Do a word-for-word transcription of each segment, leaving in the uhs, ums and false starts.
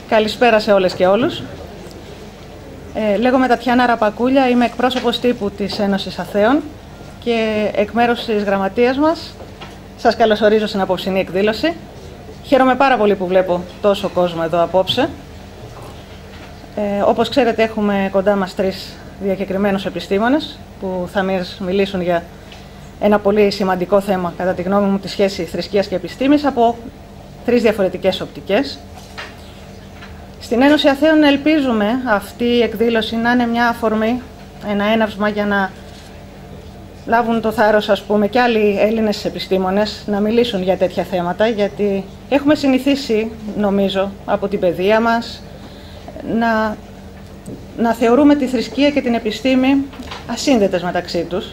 Καλησπέρα σε όλες και όλους. Ε, λέγομαι Τατιάνα Ραπακούλια, είμαι εκπρόσωπος τύπου της Ένωσης Αθέων και εκ μέρους της γραμματείας μας σας καλωσορίζω στην απόψινή εκδήλωση. Χαίρομαι πάρα πολύ που βλέπω τόσο κόσμο εδώ απόψε. Ε, όπως ξέρετε, έχουμε κοντά μας τρεις διακεκριμένους επιστήμονες που θα μας μιλήσουν για ένα πολύ σημαντικό θέμα, κατά τη γνώμη μου, τη σχέση θρησκείας και επιστήμης από τρεις διαφορετικές οπτικές. Στην Ένωση Αθέων ελπίζουμε αυτή η εκδήλωση να είναι μια αφορμή, ένα έναυσμα για να λάβουν το θάρρος, ας πούμε, και άλλοι Έλληνες επιστήμονες να μιλήσουν για τέτοια θέματα, γιατί έχουμε συνηθίσει, νομίζω, από την παιδεία μας να, να θεωρούμε τη θρησκεία και την επιστήμη ασύνδετες μεταξύ τους.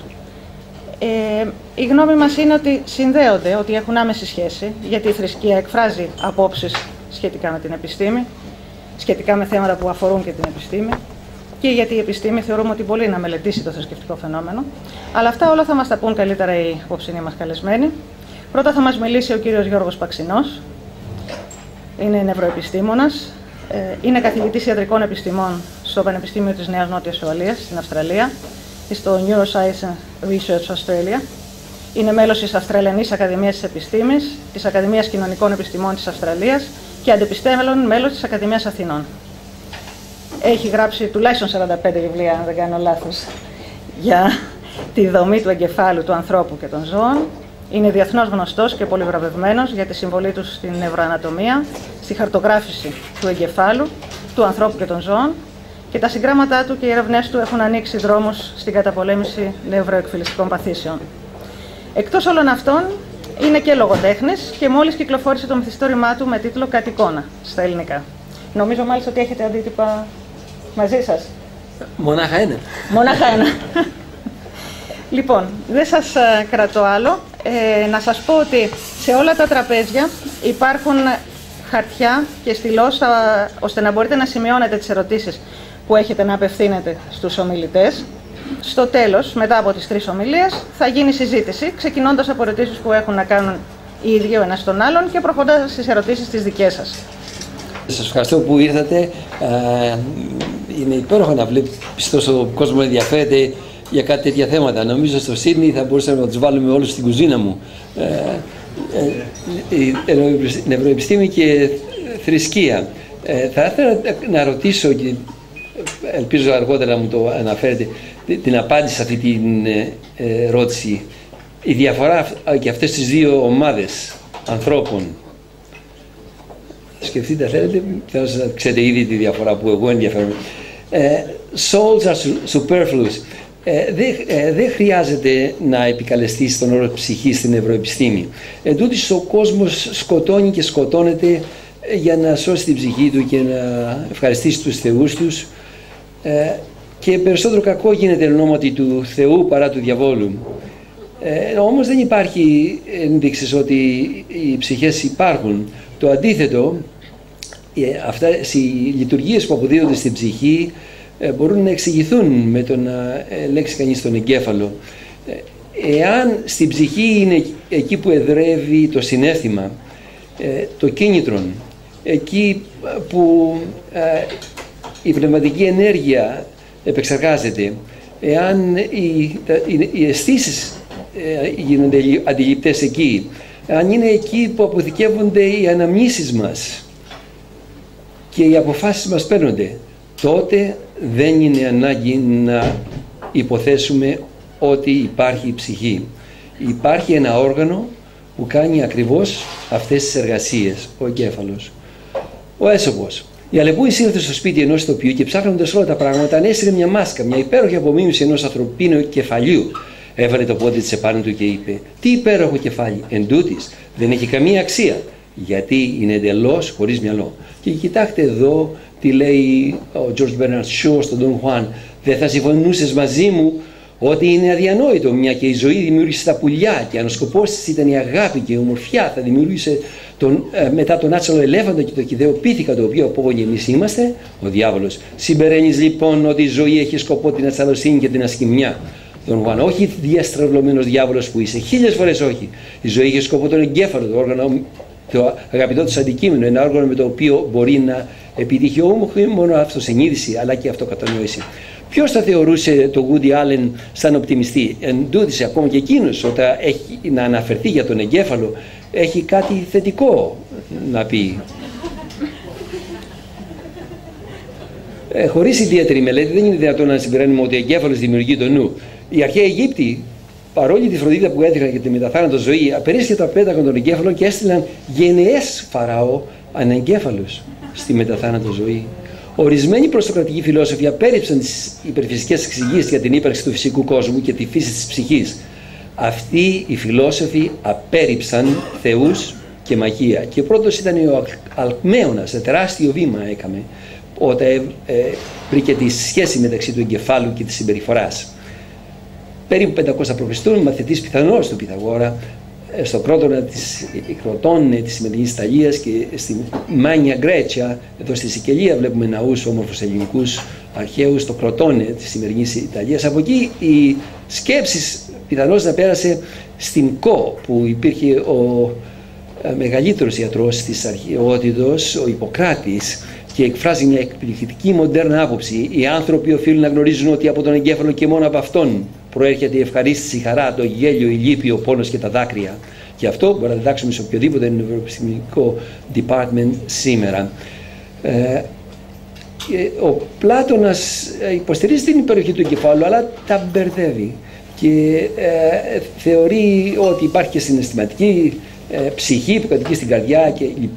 Ε, η γνώμη μας είναι ότι συνδέονται, ότι έχουν άμεση σχέση, γιατί η θρησκεία εκφράζει απόψεις σχετικά με την επιστήμη, σχετικά με θέματα που αφορούν και την επιστήμη, και γιατί η επιστήμη θεωρούμε ότι μπορεί να μελετήσει το θρησκευτικό φαινόμενο. Αλλά αυτά όλα θα μας τα πούν καλύτερα οι απόψινοί μας καλεσμένοι. Πρώτα θα μας μιλήσει ο κύριος Γιώργος Παξινός. Είναι νευροεπιστήμονας, είναι καθηγητής ιατρικών επιστημών στο Πανεπιστήμιο της Νέας Νότιας Ουαλίας στην Αυστραλία και στο Neuroscience Research Australia. Είναι μέλος της Αυστραλιανής Ακαδημίας της Επιστήμης, της Ακαδημίας Κοινωνικών Επιστημών της Αυστραλίας και αντεπιστήμελων μέλος της Ακαδημίας Αθηνών. Έχει γράψει τουλάχιστον σαράντα πέντε βιβλία, αν δεν κάνω λάθος, για τη δομή του εγκεφάλου του ανθρώπου και των ζώων. Είναι διεθνώς γνωστός και πολυβραβευμένος για τη συμβολή του στην νευροανατομία, στη χαρτογράφηση του εγκεφάλου, του ανθρώπου και των ζώων, και τα συγγράμματά του και οι ερευνές του έχουν ανοίξει δρόμους στην καταπολέμηση νευροεκφυλιστικών παθήσεων. Εκτός όλων αυτών, είναι και λογοτέχνης και μόλις κυκλοφόρησε το μυθιστόρημά του με τίτλο «Κατ' στα ελληνικά». Νομίζω μάλιστα ότι έχετε αντίτυπα μαζί σας. Μονάχα ένα. Μονάχα ένα. Λοιπόν, δεν σας κρατώ άλλο. Ε, να σας πω ότι σε όλα τα τραπέζια υπάρχουν χαρτιά και στυλός, ώστε να μπορείτε να σημειώνετε τις ερωτήσεις που έχετε να απευθύνετε στους ομιλητές. Στο τέλος, μετά από τις τρεις ομιλίες, θα γίνει συζήτηση, ξεκινώντας από ερωτήσεις που έχουν να κάνουν οι ίδιοι ο ένας τον άλλον και προχωρώντας στις ερωτήσεις τις δικές σας. Σας ευχαριστώ που ήρθατε. Είναι υπέροχο να βλέπεις τόσο κόσμο να ενδιαφέρεται για κάτι τέτοια θέματα. Νομίζω στο Σίδνεϊ θα μπορούσαμε να τους βάλουμε όλους στην κουζίνα μου. Νευροεπιστήμη και θρησκεία. Θα ήθελα να ρωτήσω, και ελπίζω αργότερα να μου το αναφέρετε, την απάντηση σε αυτή την ερώτηση. Η διαφορά και αυτές τις δύο ομάδες ανθρώπων, σκεφτείτε, θέλετε, θέλω να ξέρετε ήδη τη διαφορά που εγώ ενδιαφέρομαι. Ε, souls are superfluous. Ε, δεν δε χρειάζεται να επικαλεστείς τον όρο ψυχή στην νευροεπιστήμη. Εν τούτης, ο κόσμος σκοτώνει και σκοτώνεται για να σώσει την ψυχή του και να ευχαριστήσει τους θεούς τους. Ε, και περισσότερο κακό γίνεται εν ονόματι του Θεού παρά του διαβόλου. Ε, όμως δεν υπάρχει ένδειξης ότι οι ψυχές υπάρχουν. Το αντίθετο, αυτές οι λειτουργίες που αποδίδονται στην ψυχή μπορούν να εξηγηθούν με το να ελέγξει κανείς τον εγκέφαλο. Εάν στην ψυχή είναι εκεί που εδρεύει το συναίσθημα, το κίνητρο, εκεί που η πνευματική ενέργεια επεξεργάζεται, εάν οι, οι, οι αισθήσεις γίνονται αντιληπτές εκεί, αν είναι εκεί που αποθηκεύονται οι αναμνήσεις μας και οι αποφάσεις μας παίρνονται, τότε δεν είναι ανάγκη να υποθέσουμε ότι υπάρχει ψυχή. Υπάρχει ένα όργανο που κάνει ακριβώς αυτές τις εργασίες, ο εγκέφαλος. Ο έσωπος. Η Αλεπού εισήλθε στο σπίτι ενός ηθοποιού και ψάχνοντας όλα τα πράγματα, ανέστηλε μια μάσκα, μια υπέροχη απομίμηση ενός ανθρωπίνου κεφαλιού. Έβαλε το πόδι της επάνω του και είπε: «Τι υπέροχο κεφάλι! Εν τούτης, δεν έχει καμία αξία, γιατί είναι εντελώς χωρίς μυαλό». Και κοιτάξτε εδώ τι λέει ο George Bernard Shaw στον Don Juan: «Δεν θα συμφωνούσες μαζί μου ότι είναι αδιανόητο, μια και η ζωή δημιούργησε τα πουλιά και αν ο σκοπός της ήταν η αγάπη και η ομορφιά, θα δημιούργησε τον, ε, μετά τον άτσαλο ελέφαντα και το κηδαίο πίθηκα, το οποίο απόγονοι εμείς είμαστε, ο διάβολος. Συμπεραίνεις λοιπόν ότι η ζωή έχει σκοπό την ατσαλοσύνη και την ασκημιά». Τον Juan, όχι διαστρεβλωμένος διάβολος που είσαι, χίλιες φορές όχι. Η ζωή έχει σκοπό τον εγκέφαλο, το όργανο το αγαπητό τους αντικείμενο, ένα όργανο με το οποίο μπορεί να επιτύχει όχι μόνο αυτοσυνείδηση αλλά και αυτοκατανόηση. Ποιος θα θεωρούσε τον Woody Allen σαν οπτιμιστή? Εν τούτοις, ακόμα και εκείνος όταν έχει να αναφερθεί για τον εγκέφαλο έχει κάτι θετικό να πει. Ε, χωρίς ιδιαίτερη μελέτη δεν είναι δυνατόν να συμπεραίνουμε ότι ο εγκέφαλος δημιουργεί το νου. Οι αρχαίοι Αιγύπτιοι, παρόλη τη φροντίδα που έδειχναν για τη μεταθάνατο ζωή, απερίσχετα απέταγαν τον εγκέφαλο και έστειλαν γενναίες φαραώ ανεγκέφαλους στη μεταθάνατο ζωή. Ορισμένοι προστοκρατικοί φιλόσοφοι απέρριψαν τις υπερφυσικές εξηγήσεις για την ύπαρξη του φυσικού κόσμου και τη φύση της ψυχής. Αυτοί οι φιλόσοφοι απέρριψαν θεούς και μαγεία. Και πρώτος ήταν ο Αλκμαίωνας, σε τεράστιο βήμα έκαμε, όταν ε, βρήκε τη σχέση μεταξύ του εγκεφάλου και της συμπεριφοράς. Περίπου πεντακόσια προ Χριστού, μαθητής πιθανός του Πυθαγόρα, στο Κρότονα της Κροτώνε της σημερινής Ιταλίας και στη Μάνια Γκρέτσια, εδώ στη Σικελία βλέπουμε ναούς όμορφους ελληνικούς αρχαίους στο Κροτώνε της σημερινής Ιταλίας. Από εκεί η σκέψη πιθανώς να πέρασε στην Κο, που υπήρχε ο μεγαλύτερος ιατρός της αρχαιότητος, ο Ιπποκράτης, και εκφράζει μια εκπληκτική μοντέρνα άποψη. Οι άνθρωποι οφείλουν να γνωρίζουν ότι από τον εγκέφαλο και μόνο από αυτόν προέρχεται η ευχαρίστηση, η χαρά, το γέλιο, η λύπη, ο πόνος και τα δάκρυα. Και αυτό μπορούμε να διδάξουμε σε οποιοδήποτε νευροεπιστημονικό department σήμερα. Ε, ο Πλάτωνας υποστηρίζει την υπεροχή του εγκεφάλου, αλλά τα μπερδεύει και ε, θεωρεί ότι υπάρχει και συναισθηματική ε, ψυχή που κατοικεί στην καρδιά κλπ.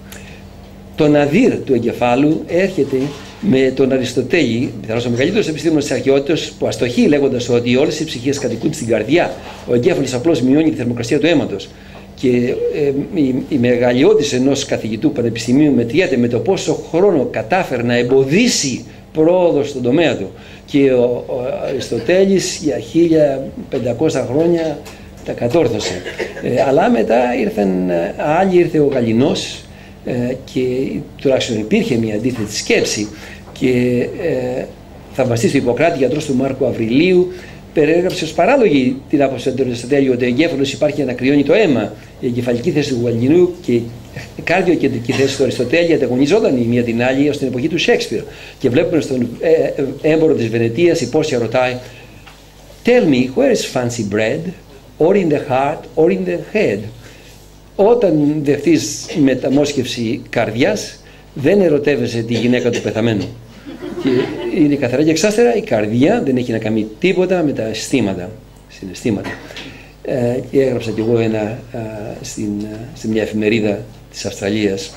Το ναδύρ του εγκεφάλου έρχεται με τον Αριστοτέλη, πιθανώς ο μεγαλύτερος επιστήμονας της αρχαιότητας, που αστοχεί λέγοντας ότι όλες οι ψυχές κατοικούν στην καρδιά. Ο εγκέφαλος απλώς μειώνει τη θερμοκρασία του αίματος. Και ε, η, η μεγαλειώτης ενός καθηγητού πανεπιστημίου μετριέται με το πόσο χρόνο κατάφερε να εμποδίσει πρόοδο στον τομέα του. Και ο, ο Αριστοτέλης για χίλια πεντακόσια χρόνια τα κατόρθωσε. Ε, αλλά μετά ήρθαν άλλοι, ήρθε ο Γαληνός, και τουλάχιστον υπήρχε μια αντίθετη σκέψη και ε, θαυμαστής του Ιπποκράτη, γιατρός του Μάρκου Αυριλίου, περιέγραψε ως παράλογη την άποψη του Αριστοτέλη ότι ο εγκέφαλος υπάρχει για να κρυώνει το αίμα. Η εγκεφαλική θέση του Γαληνού και η καρδιοκεντρική θέση του Αριστοτέλη ανταγωνιζόταν η μία την άλλη ως την εποχή του Σέξπιρ. Και βλέπουμε στον ε, έμπορο της Βενετίας η Πόρσια ρωτάει «Tell me, where is fancy bread, or in the heart, or in the head?» Όταν δεχτείς μεταμόσχευση καρδιάς, δεν ερωτεύεσαι τη γυναίκα του πεθαμένου. Και είναι καθαρά και εξάστερα, η καρδιά δεν έχει να κάνει τίποτα με τα αισθήματα, συναισθήματα. Ε, και έγραψα κι εγώ ένα α, στην, στην μια εφημερίδα της Αυστραλίας,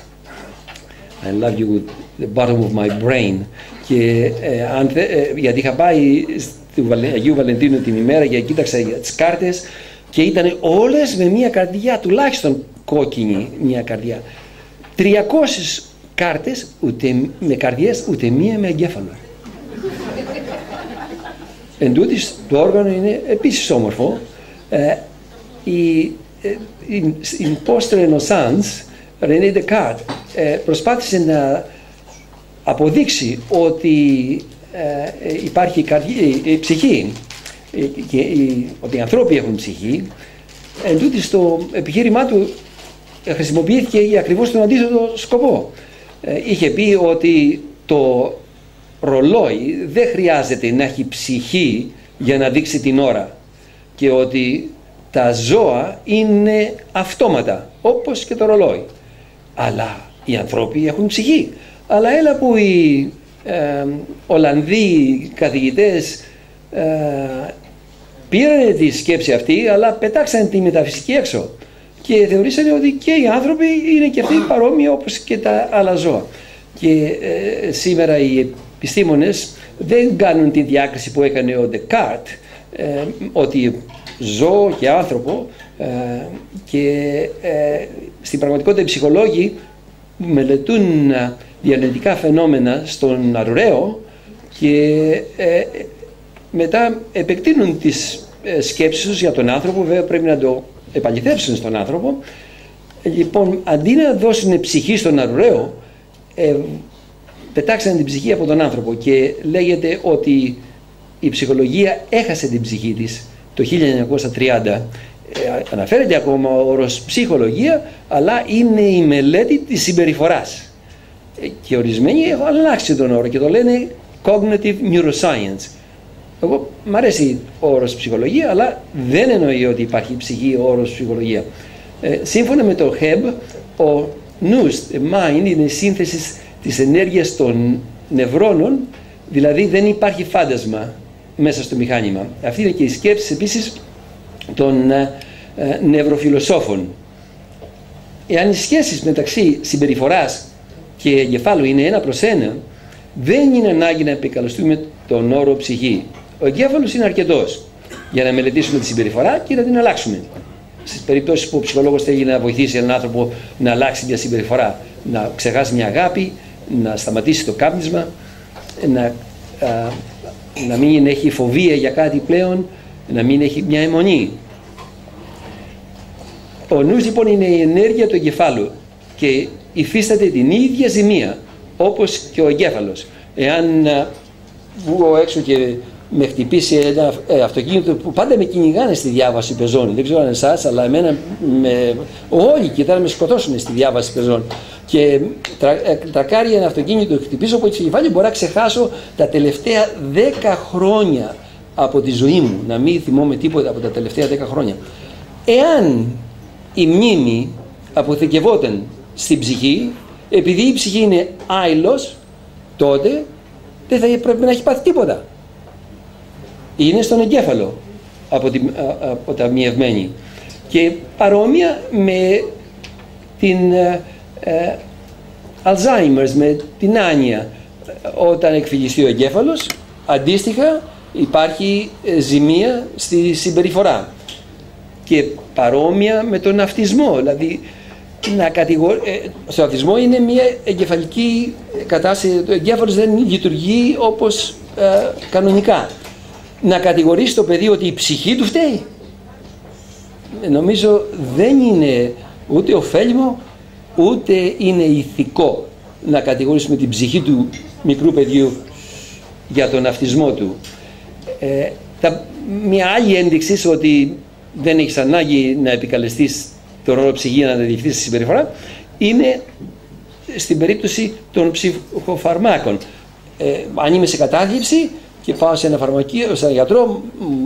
I love you with the bottom of my brain. Και, ε, αν θε, ε, γιατί είχα πάει του Αγίου Βαλεντίνου την ημέρα και κοίταξα για τις κάρτες, και ήταν όλες με μία καρδιά, τουλάχιστον κόκκινη μία καρδιά. τριακόσιες κάρτες ούτε με καρδιές, ούτε μία με εγκέφαλο. Εν τούτης, το όργανο είναι επίσης όμορφο. Ε, η, η, η post-Renaissance, René Descartes, ε, προσπάθησε να αποδείξει ότι ε, υπάρχει η, καρδιά, η, η ψυχή, και οι, ότι οι ανθρώποι έχουν ψυχή. Εν τούτης, στο επιχείρημά του χρησιμοποιήθηκε για ακριβώς τον αντίθετο σκοπό. Ε, είχε πει ότι το ρολόι δεν χρειάζεται να έχει ψυχή για να δείξει την ώρα και ότι τα ζώα είναι αυτόματα όπως και το ρολόι, αλλά οι άνθρωποι έχουν ψυχή. Αλλά έλα που οι ε, Ολλανδοί καθηγητές ε, πήραν τη σκέψη αυτή, αλλά πετάξαν τη μεταφυσική έξω και θεωρήσαν ότι και οι άνθρωποι είναι και αυτοί παρόμοιοι όπως και τα άλλα ζώα. Και ε, σήμερα οι επιστήμονες δεν κάνουν τη διάκριση που έκανε ο Ντεκάρτ, ε, ότι ζώο και άνθρωπο, ε, και ε, στην πραγματικότητα οι ψυχολόγοι μελετούν διανοητικά φαινόμενα στον αρουραίο και ε, μετά επεκτείνουν τις ε, σκέψεις τους για τον άνθρωπο. Βέβαια πρέπει να το επαληθεύσουν στον άνθρωπο. Λοιπόν, αντί να δώσουν ψυχή στον αρουραίο, ε, πετάξαν την ψυχή από τον άνθρωπο και λέγεται ότι η ψυχολογία έχασε την ψυχή της το χίλια εννιακόσια τριάντα, ε, αναφέρεται ακόμα ο όρος ψυχολογία, αλλά είναι η μελέτη της συμπεριφοράς. Ε, και ορισμένοι έχουν αλλάξει τον όρο και το λένε cognitive neuroscience. Εγώ μ' αρέσει ο όρος ψυχολογία, αλλά δεν εννοεί ότι υπάρχει ψυχή ο όρος ψυχολογία. Ε, σύμφωνα με το Χεμπ, ο νους, mind, είναι η σύνθεση της ενέργειας των νευρώνων, δηλαδή δεν υπάρχει φάντασμα μέσα στο μηχάνημα. Αυτή είναι και η σκέψη επίσης των ε, ε, νευροφιλοσόφων. Εάν οι σχέσεις μεταξύ συμπεριφοράς και εγκεφάλου είναι ένα προς ένα, δεν είναι ανάγκη να επικαλεστούμε τον όρο ψυχή. Ο εγκέφαλος είναι αρκετός για να μελετήσουμε τη συμπεριφορά και να την αλλάξουμε. Στις περιπτώσεις που ο ψυχολόγος θέλει να βοηθήσει έναν άνθρωπο να αλλάξει μια συμπεριφορά, να ξεχάσει μια αγάπη, να σταματήσει το κάπνισμα, να, α, να μην έχει φοβία για κάτι πλέον, να μην έχει μια αιμονή. Ο νους λοιπόν είναι η ενέργεια του εγκεφάλου και υφίσταται την ίδια ζημία όπως και ο εγκέφαλος. Εάν α, βγω έξω και με χτυπήσει ένα ε, αυτοκίνητο που πάντα με κυνηγάνε στη διάβαση πεζών, δεν ξέρω αν εσάς, αλλά εμένα με, όλοι κοιτάνε να με σκοτώσουν στη διάβαση πεζών, και τρα, ε, τρακάρει ένα αυτοκίνητο, χτυπήσω από το κεφάλι, μπορώ να ξεχάσω τα τελευταία δέκα χρόνια από τη ζωή μου, να μην θυμόμαι τίποτα από τα τελευταία δέκα χρόνια. Εάν η μνήμη αποθηκευόταν στην ψυχή, επειδή η ψυχή είναι άειλος, τότε δεν θα πρέπει να έχει πάθει τίποτα. Είναι στον εγκέφαλο αποταμιευμένη. Και παρόμοια με την ε, ε, Alzheimer's, με την άνοια, όταν εκφυλιστεί ο εγκέφαλος, αντίστοιχα υπάρχει ζημία στη συμπεριφορά. Και παρόμοια με τον αυτισμό, δηλαδή να κατηγορ... στο αυτισμό είναι μια εγκεφαλική κατάσταση, το εγκέφαλος δεν λειτουργεί όπως ε, κανονικά. Να κατηγορήσει το παιδί ότι η ψυχή του φταίει, νομίζω δεν είναι ούτε ωφέλιμο ούτε είναι ηθικό να κατηγορήσουμε την ψυχή του μικρού παιδιού για τον αυτισμό του. Ε, τα, μια άλλη ένδειξη ότι δεν έχεις ανάγκη να επικαλεστείς τον ρόλο ψυχή για να διηγηθείς τη συμπεριφορά είναι στην περίπτωση των ψυχοφαρμάκων. Ε, αν είμαι σε κατάθλιψη και πάω σε ένα φαρμακείο, σε ένα γιατρό,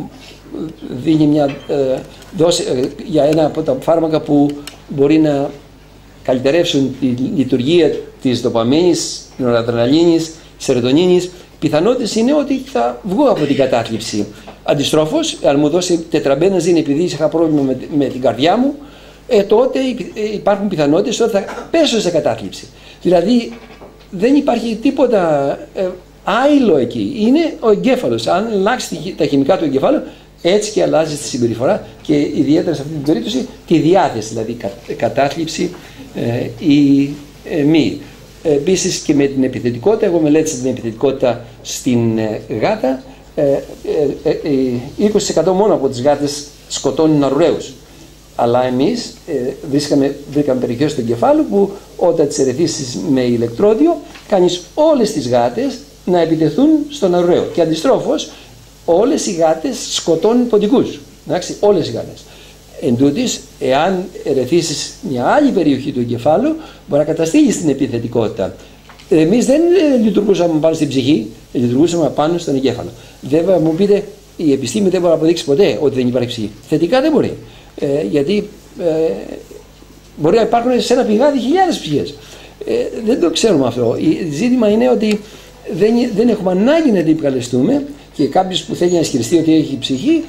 δίνει μια ε, δόση ε, για ένα από τα φάρμακα που μπορεί να καλυτερεύσουν τη λειτουργία της δοπαμίνης, νοradrenalίνης, σερωτονίνης. Πιθανότητες είναι ότι θα βγω από την κατάθλιψη. Αντιστρόφως, αν μου δώσει τετραμπέναζιν επειδή είχα πρόβλημα με, με την καρδιά μου, ε, τότε υπάρχουν πιθανότητες ότι θα πέσω σε κατάθλιψη. Δηλαδή δεν υπάρχει τίποτα ε, άειλο εκεί. Είναι ο εγκέφαλος. Αν αλλάξει τα χημικά του εγκεφάλου, έτσι και αλλάζει τη συμπεριφορά και ιδιαίτερα σε αυτή την περίπτωση τη διάθεση, δηλαδή κατάθλιψη ε, ή ε, μη. Επίσης και με την επιθετικότητα, εγώ μελέτησα την επιθετικότητα στην ε, γάτα, ε, ε, ε, είκοσι τοις εκατό μόνο από τις γάτες σκοτώνουν αρουραίους. Αλλά εμείς ε, βρίσκαμε, βρήκαμε περιοχές του εγκεφάλου που όταν τις ερεθίσεις με ηλεκτρόδιο κάνεις όλες τις γάτες να επιτεθούν στον αρουραίο. Και αντιστρόφως όλες οι γάτες σκοτώνουν ποντικούς. Εντάξει, όλες οι γάτες. Εν τούτοις, εάν ερεθίσεις μια άλλη περιοχή του εγκεφάλου, μπορεί να καταστήλεις την επιθετικότητα. Εμείς δεν λειτουργούσαμε πάνω στην ψυχή, λειτουργούσαμε πάνω στον εγκέφαλο. Βέβαια, μου πείτε, η επιστήμη δεν μπορεί να αποδείξει ποτέ ότι δεν υπάρχει ψυχή. Θετικά δεν μπορεί. Ε, γιατί ε, μπορεί να υπάρχουν σε ένα πηγάδι χιλιάδες ψυχές. Ε, δεν το ξέρουμε αυτό. Το ζήτημα είναι ότι δεν, δεν έχουμε ανάγκη να την επικαλεστούμε και κάποιος που θέλει να ισχυριστεί ότι έχει ψυχή,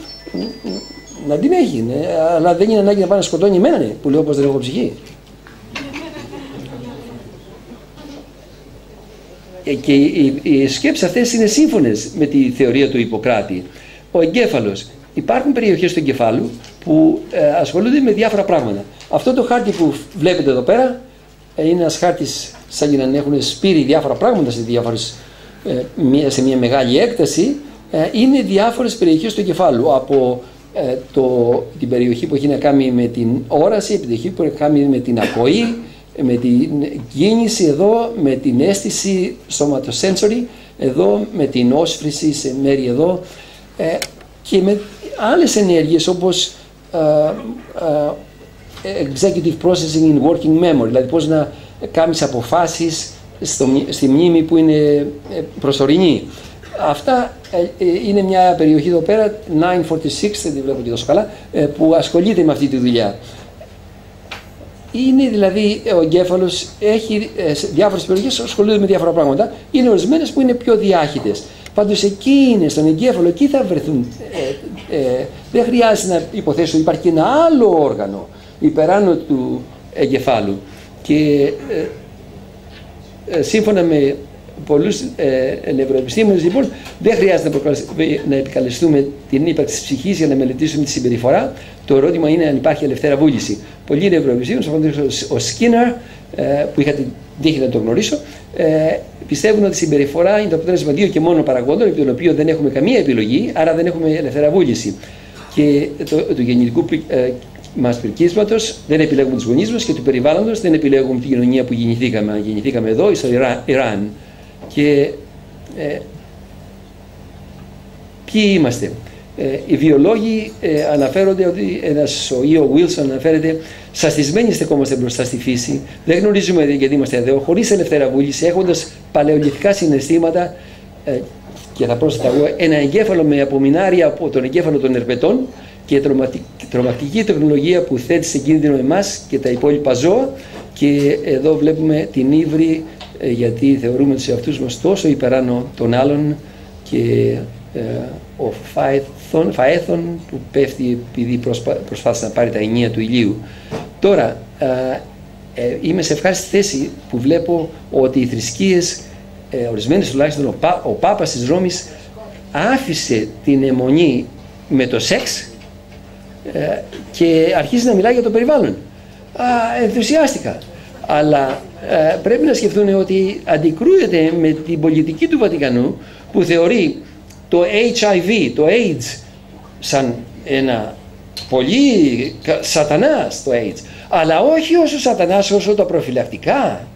να την έχει. Ναι, αλλά δεν είναι ανάγκη να πάει να σκοτώνει εμένα, ναι, που λέω πως δεν έχω ψυχή. Και οι, οι σκέψεις αυτές είναι σύμφωνες με τη θεωρία του Ιπποκράτη. Ο εγκέφαλος. Υπάρχουν περιοχές του εγκεφάλου που ε, ασχολούνται με διάφορα πράγματα. Αυτό το χάρτη που βλέπετε εδώ πέρα ε, είναι ένας χάρτης σαν να έχουν σπείρει διάφορα πράγματα σε, διάφορες, ε, σε μια μεγάλη έκταση. Ε, είναι διάφορες περιοχές του εγκεφάλου. Από ε, το, την περιοχή που έχει να κάνει με την όραση, την περιοχή που έχει να κάνει με την ακοή, με την κίνηση εδώ, με την αίσθηση σωματοσένσορι εδώ, με την όσφρηση σε μέρη εδώ, ε, και με άλλες ενέργειες όπως executive processing in working memory, δηλαδή πώς να κάνεις αποφάσεις στο, στη μνήμη που είναι προσωρινή. Αυτά είναι μια περιοχή εδώ πέρα, εννιακόσια φορty six, δεν τη βλέπω και τόσο καλά, που ασχολείται με αυτή τη δουλειά. Είναι δηλαδή ο εγκέφαλος, έχει διάφορες περιοχές που ασχολούνται με διάφορα πράγματα, είναι ορισμένες που είναι πιο διάχυτες. Πάντως εκεί είναι, στον εγκέφαλο, εκεί θα βρεθούν. Ε, ε, δεν χρειάζεται να υποθέσω, υπάρχει και ένα άλλο όργανο υπεράνω του εγκεφάλου. Και ε, ε, σύμφωνα με πολλούς ε, νευροεπιστήμονες, λοιπόν, δεν χρειάζεται να επικαλεστούμε την ύπαρξη της ψυχής για να μελετήσουμε τη συμπεριφορά. Το ερώτημα είναι αν υπάρχει ελευθέρα βούληση. Πολλοί νευροεπιστήμονες, ο Σκίνερ, ε, που είχα την τύχη να τον γνωρίσω, ε, πιστεύουν ότι η συμπεριφορά είναι το αποτέλεσμα δύο και μόνο παραγόντων, επί των οποίων δεν έχουμε καμία επιλογή, άρα δεν έχουμε ελευθερά βούληση. Και το, του γεννητικού ε, μας πρικίσματος δεν επιλέγουμε τους γονείς μας και του περιβάλλοντος δεν επιλέγουμε την κοινωνία που γεννηθήκαμε. Γεννηθήκαμε εδώ, στο Ιράν. Και ε, ποιοι είμαστε. Ε, οι βιολόγοι ε, αναφέρονται ότι ένας, ο Ι Ο Wilson αναφέρεται, σαστισμένοι στεκόμαστε μπροστά στη φύση, δεν γνωρίζουμε γιατί είμαστε εδώ, χωρίς ελευθερά βούληση, έχοντας παλαιολιθικά συναισθήματα ε, και θα πρόσθετα εγώ ένα εγκέφαλο με απομεινάρια από τον εγκέφαλο των ερπετών και τρομακτική τεχνολογία που θέτει σε κίνδυνο εμάς και τα υπόλοιπα ζώα. Και εδώ βλέπουμε την ύβρη, ε, γιατί θεωρούμε τους εαυτούς μας τόσο υπεράνω των άλλων, και ε, ο Φαέθων, Φαέθων που πέφτει επειδή προσπα, προσπάθησε να πάρει τα ενία του ηλίου. Τώρα ε, ε, είμαι σε ευχάριστη θέση που βλέπω ότι οι θρησκείες, ε, ορισμένες τουλάχιστον, ο, Πά, ο Πάπας της Ρώμης άφησε την αιμονή με το σεξ ε, και αρχίζει να μιλάει για το περιβάλλον. Α, ενθουσιάστηκα. Αλλά ε, πρέπει να σκεφτούν ότι αντικρούεται με την πολιτική του Βατικανού, που θεωρεί το έιτς άι βι, το AIDS, σαν ένα πολύ σατανάς το AIDS, αλλά όχι όσο σατανάς όσο τα προφυλακτικά.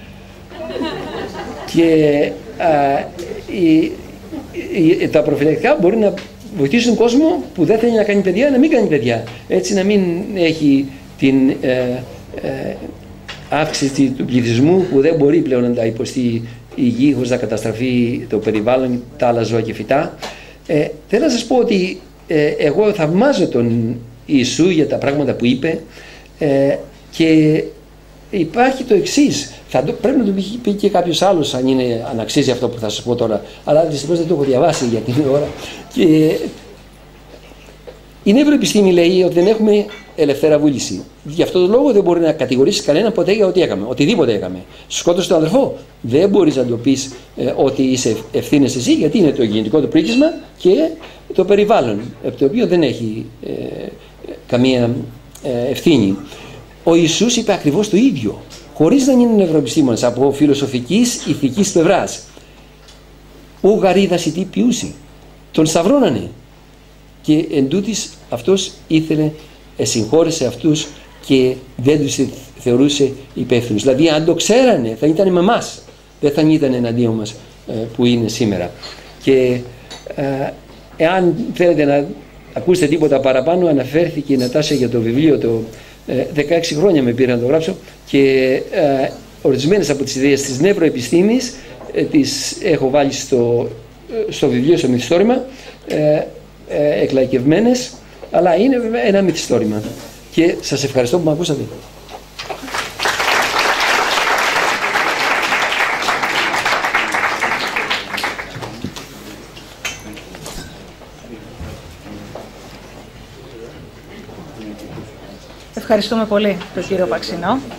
Και α, η, η, τα προφυλακτικά μπορεί να βοηθήσουν κόσμο που δεν θέλει να κάνει παιδιά να μην κάνει παιδιά, έτσι να μην έχει την ε, ε, αύξηση του πληθυσμού που δεν μπορεί πλέον να τα υποστεί η γη χωρίς να καταστραφεί το περιβάλλον, τα άλλα ζώα και φυτά. Ε, θέλω να σας πω ότι ε, εγώ θαυμάζω τον Ιησού για τα πράγματα που είπε, ε, και υπάρχει το εξής. Θα το, πρέπει να το πει και κάποιος άλλος αν, είναι, αν αξίζει αυτό που θα σας πω τώρα, αλλά δυστυχώς δεν το έχω διαβάσει για την ώρα. Και η νευροεπιστήμη λέει ότι δεν έχουμε ελευθέρα βούληση. Γι' αυτό τον λόγο δεν μπορεί να κατηγορήσει κανένα ποτέ για ό,τι έκαμε, οτιδήποτε έκαμε. Σκότωσε τον αδερφό, δεν μπορεί να το πει ε, ότι είσαι ευθύνες εσύ, γιατί είναι το γεννητικό του πρίκισμα και το περιβάλλον, από το οποίο δεν έχει ε, καμία ε, ευθύνη. Ο Ιησούς είπε ακριβώς το ίδιο, χωρίς να είναι νευροεπιστήμονας, από φιλοσοφικής ηθικής πλευράς. Ο γαρίδας η τι ποιούσι, τον σταυρώνανε. Και εν τούτης αυτός ήθελε, συγχώρεσε αυτούς και δεν τους θεωρούσε υπεύθυνους. Δηλαδή αν το ξέρανε θα ήταν με εμάς, δεν θα ήταν εναντίον μας που είναι σήμερα. Και ε, εάν θέλετε να ακούσετε τίποτα παραπάνω, αναφέρθηκε η Νατάσα για το βιβλίο, το ε, δεκαέξι χρόνια με πήρα να το γράψω, και ε, ορισμένες από τις ιδέες της νευροεπιστήμης ε, τις έχω βάλει στο, στο βιβλίο, στο μυθιστόρημα, ε, Ε, εκλαϊκευμένες, αλλά είναι βέβαια ένα μυθιστόρημα. Και σας ευχαριστώ που με ακούσατε. Ευχαριστούμε πολύ τον κύριο Παξινό.